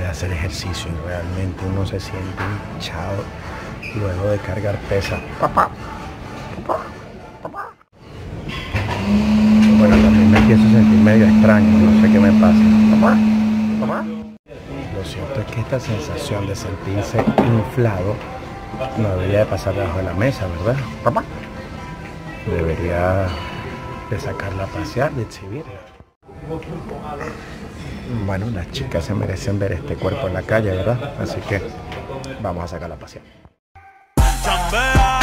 hacer ejercicio y realmente uno se siente hinchado luego de cargar pesas. Bueno, también me empiezo a sentir medio extraño, no sé qué me pasa. Lo cierto es que esta sensación de sentirse inflado no debería de pasar debajo de la mesa, ¿verdad? Debería de sacarla a pasear, de exhibirla. Bueno, las chicas se merecen ver este cuerpo en la calle, ¿verdad? Así que vamos a sacarla a pasear.